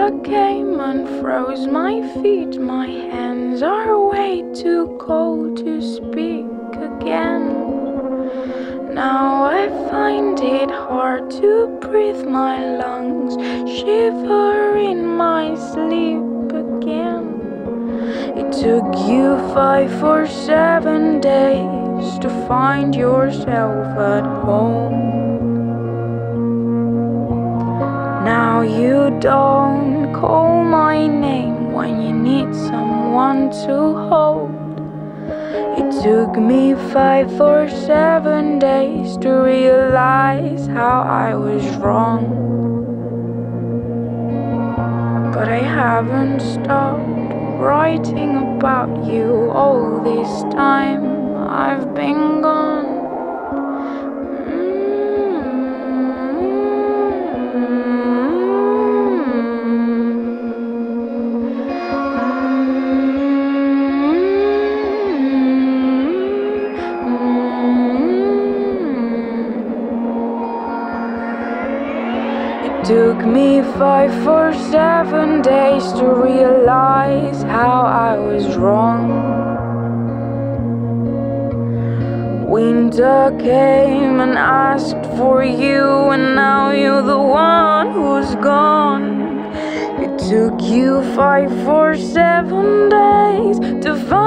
Winter came and froze my feet. My hands are way too cold to speak again. Now I find it hard to breathe. My lungs shiver in my sleep again. It took you 5 or 7 days to find yourself at home. Now you don't call my name when you need someone to hold. It took me 5 or 7 days to realize how I was wrong. But I haven't stopped writing about you all this time I've been gone. It took me 5 or 7 days to realize how I was wrong. Winter came and asked for you, and now you're the one who's gone. It took you 5 or 7 days to find